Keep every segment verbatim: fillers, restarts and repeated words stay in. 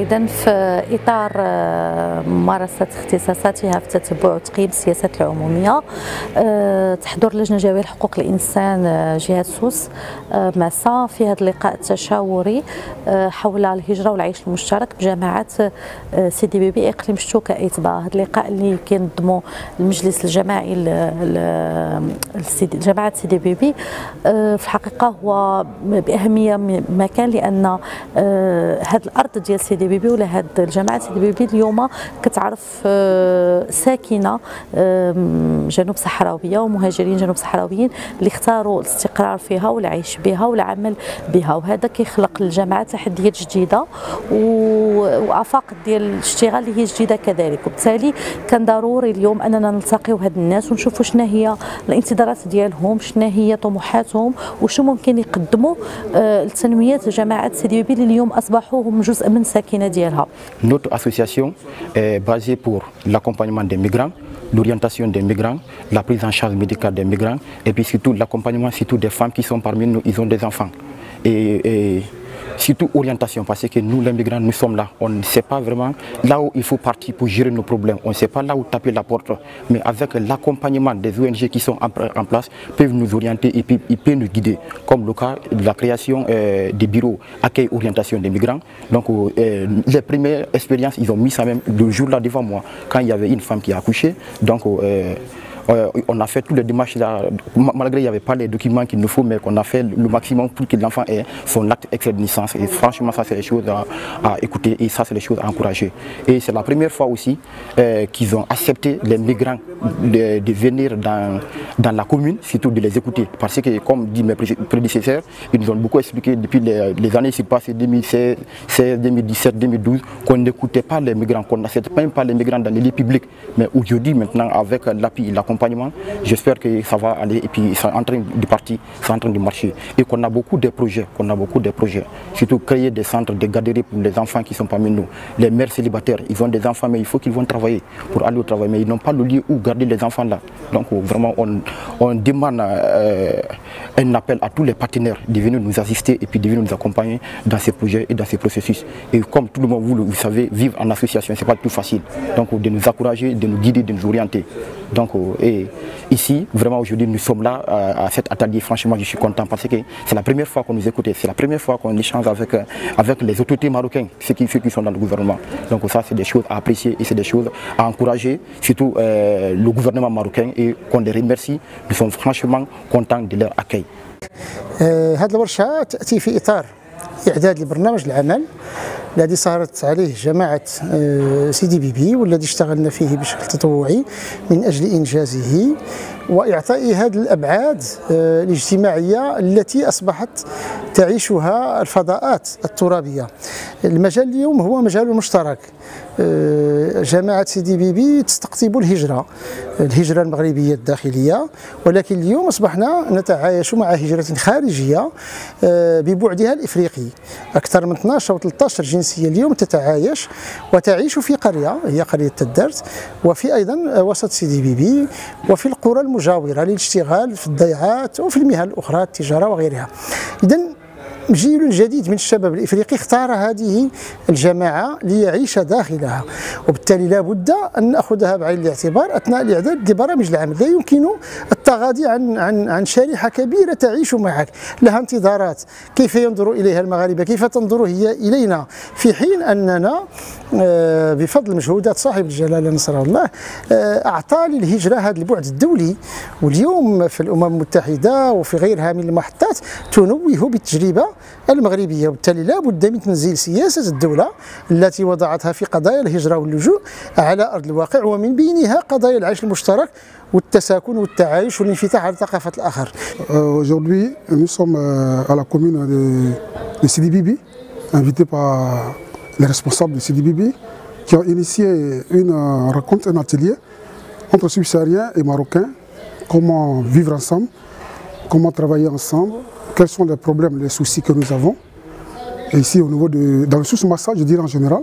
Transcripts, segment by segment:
إذن في إطار ممارسة اختصاصاتها في تتبع وتقييم السياسات العمومية، تحضر لجنة جوية لحقوق الإنسان جهة سوس مسا في هذا اللقاء التشاوري حول الهجرة والعيش المشترك بجامعة سيدي بيبي إقليم شتوكا إيتبا. هذا اللقاء اللي كينظمو المجلس الجماعي لجامعة سيدي بيبي في الحقيقة هو بأهمية مكان، لأن هذه الأرض ديال سيدي بيبي ولا هذه الجامعة سيدي بيبي اليوم كتعرف ساكنة جنوب صحراوية ومهاجرين جنوب صحراويين اللي اختاروا الاستقرار فيها والعيش بها والعمل بها، وهذا كيخلق للجامعة تحديات جديدة وآفاق ديال الاشتغال اللي هي جديدة كذلك. وبالتالي كان ضروري اليوم أننا نلتقيو هاد الناس ونشوفوا شنو هي الانتظارات ديالهم، شنو هي طموحاتهم، وشنو ممكن يقدموا لتنمية جامعة سيدي بيبي اللي اليوم أصبحوا هم جزء من ساكنة ديالها. Notre association est basée pour l'accompagnement des migrants, l'orientation des migrants, la prise en charge médicale des migrants et puis surtout l'accompagnement surtout des femmes qui sont parmi nous, ils ont des enfants. Et, et surtout orientation, parce que nous les migrants, nous sommes là, on ne sait pas vraiment là où il faut partir pour gérer nos problèmes, on ne sait pas là où taper la porte, mais avec l'accompagnement des O N G qui sont en, en place, peuvent nous orienter et puis ils peuvent nous guider, comme le cas de la création euh, des bureaux accueil orientation des migrants. Donc euh, les premières expériences, ils ont mis ça même le jour là devant moi, quand il y avait une femme qui a accouché, donc euh, Euh, on a fait toutes les démarches là, malgré il n'y avait pas les documents qu'il nous faut, mais qu'on a fait le maximum pour que l'enfant ait son acte extrait de naissance. Et franchement, ça c'est les choses à, à écouter et ça c'est les choses à encourager. Et c'est la première fois aussi euh, qu'ils ont accepté les migrants de, de venir dans, dans la commune, surtout de les écouter. Parce que comme dit mes prédécesseurs, ils nous ont beaucoup expliqué depuis les, les années qui passent, deux mille seize, deux mille dix-sept, deux mille douze, qu'on n'écoutait pas les migrants, qu'on n'acceptait même pas les migrants dans les lieux publics. Mais aujourd'hui, maintenant, avec l'appui et l'accompagnement, j'espère que ça va aller et puis c'est en train de partir, c'est en train de marcher. Et qu'on a beaucoup de projets, qu'on a beaucoup de projets. Surtout créer des centres de garderie pour les enfants qui sont parmi nous. Les mères célibataires, ils ont des enfants mais il faut qu'ils vont travailler pour aller au travail. Mais ils n'ont pas le lieu où garder les enfants là. Donc vraiment on, on demande euh, un appel à tous les partenaires de venir nous assister et puis de venir nous accompagner dans ces projets et dans ces processus. Et comme tout le monde vous le vous savez, vivre en association, c'est pas tout facile. Donc de nous encourager, de nous guider, de nous orienter. Donc et ici, vraiment aujourd'hui nous sommes là à, à cet atelier, franchement je suis content parce que c'est la première fois qu'on nous écoute, c'est la première fois qu'on échange avec, avec les autorités marocaines, ceux qui, ceux qui sont dans le gouvernement. Donc ça c'est des choses à apprécier et c'est des choses à encourager, surtout euh, le gouvernement marocain et qu'on les remercie, nous sommes franchement contents de leur accueil. هذه الورشة تأتي في إطار إعداد لبرنامج العمل الذي سهرت عليه جماعة سيدي بيبي والذي اشتغلنا فيه بشكل تطوعي من أجل إنجازه وإعطاء هذه الأبعاد الاجتماعية التي أصبحت تعيشها الفضاءات الترابية. المجال اليوم هو مجال مشترك. جامعة سيدي بيبي تستقطب الهجرة الهجرة المغربية الداخلية، ولكن اليوم أصبحنا نتعايش مع هجرة خارجية ببعدها الإفريقي. أكثر من اثناش أو ثلاثة عشر جنسية اليوم تتعايش وتعيش في قرية هي قرية تدرت، وفي أيضا وسط سيدي بيبي وفي القرى المجاورة للاشتغال في الضيعات وفي المهن الأخرى التجارة وغيرها. إذن جيل جديد من الشباب الإفريقي اختار هذه الجماعة ليعيش داخلها، وبالتالي لا بد أن نأخذها بعين الاعتبار أثناء الإعداد لبرامج العمل. لا يمكن التغاضي عن عن عن شريحة كبيرة تعيش معك، لها انتظارات، كيف ينظر إليها المغاربة، كيف تنظر هي إلينا، في حين أننا بفضل مجهودات صاحب الجلالة نصره الله أعطى للهجرة هذا البعد الدولي، واليوم في الأمم المتحدة وفي غيرها من المحطات تنوه بالتجربة المغربية، وبالتالي لا بد من تنزيل سياسة الدولة التي وضعتها في قضايا الهجرة واللجوء على أرض الواقع، ومن بينها قضايا العيش المشترك والتساكن والتعايش والانفتاح على ثقافة الآخر. Aujourd'hui, nous sommes à la commune de, de Sidi Bibi, invités par les responsables de Sidi Bibi, qui ont initié une rencontre, un atelier entre subsahariens et marocains, comment vivre ensemble, comment travailler ensemble, quels sont les problèmes, les soucis que nous avons. Et ici, au niveau de, dans le sous-Massa, je dirais en général,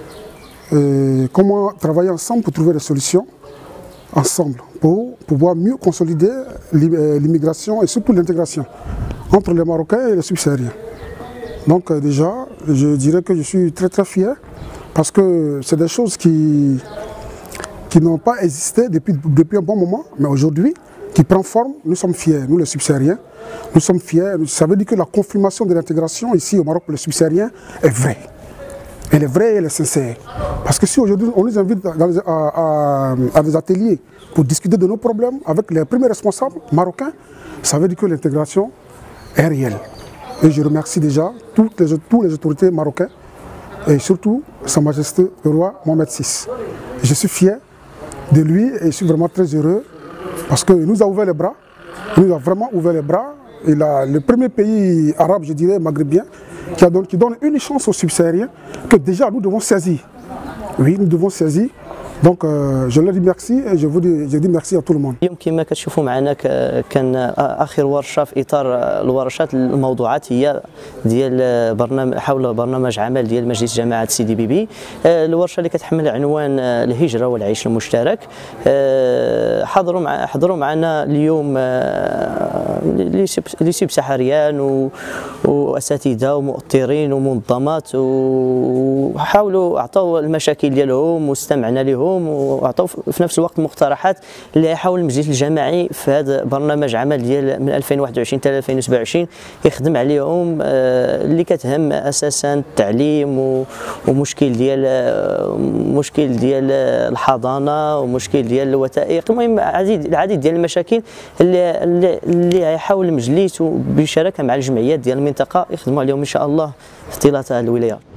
et comment travailler ensemble pour trouver des solutions ensemble, pour pouvoir mieux consolider l'immigration et surtout l'intégration entre les Marocains et les subsahariens. Donc déjà, je dirais que je suis très très fier parce que c'est des choses qui, qui n'ont pas existé depuis, depuis un bon moment, mais aujourd'hui, qui prend forme, nous sommes fiers, nous les subsahariens, nous sommes fiers. Ça veut dire que la confirmation de l'intégration ici au Maroc pour les subsahariens est vraie. Elle est vraie et elle est sincère. Parce que si aujourd'hui on nous invite dans les, à, à, à des ateliers pour discuter de nos problèmes avec les premiers responsables marocains, ça veut dire que l'intégration est réelle. Et je remercie déjà toutes les, tous les autorités marocaines et surtout Sa Majesté le roi Mohamed six. Je suis fier de lui et je suis vraiment très heureux parce qu'il nous a ouvert les bras, il nous a vraiment ouvert les bras. Il a le premier pays arabe, je dirais, maghrébien, qui, a donné, qui donne une chance aux subsahariens que déjà nous devons saisir. Oui, nous devons saisir. Donc euh, je leur dis merci et je vous dis, je dis merci à tout le monde. اليوم كما كتشوفوا معنا كان اخر ورشه في اطار الورشات الموضوعات هي ديال برنامج حول برنامج عمل ديال مجلس جماعه سي دي بي بي. الورشه اللي كتحمل عنوان الهجره والعيش المشترك. حضروا مع حضروا معنا اليوم لي سبساحاريان واساتذه ومؤطرين ومنظمات وحاولوا اعطوا المشاكل ديالهم واستمعنا لهم وعطوا في نفس الوقت مقترحات اللي حول المجلس الجماعي في هذا برنامج عمل ديال من ألفين وواحد وعشرين حتى ألفين وسبعة وعشرين يخدم عليهم اللي كتهم اساسا التعليم ومشكل ديال مشكل ديال الحضانه ومشكل ديال الوثائق. المهم العديد العديد ديال المشاكل اللي اللي يحاول المجلس بشراكه مع الجمعيات ديال المنطقه يخدموا عليهم ان شاء الله في طيله الولايه.